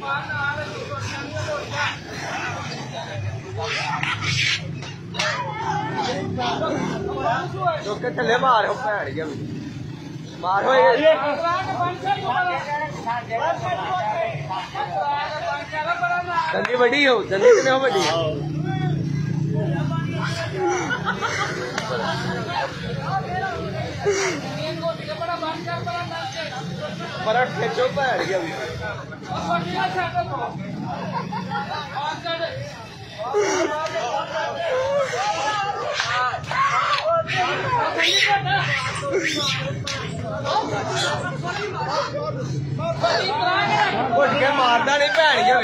चौके थले मारो भैन गया मारो दंदी बड़ी हो दंदी कितने हो बड़ी बड़ा खेचो भैन गया मारदा नहीं भैन गया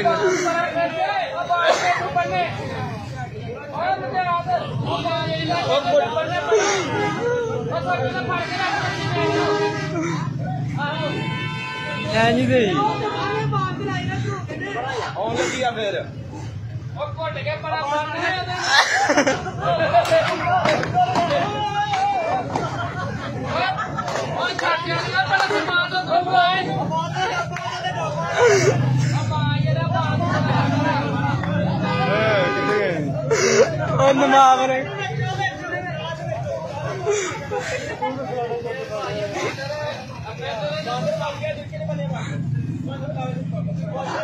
जी फिर मारे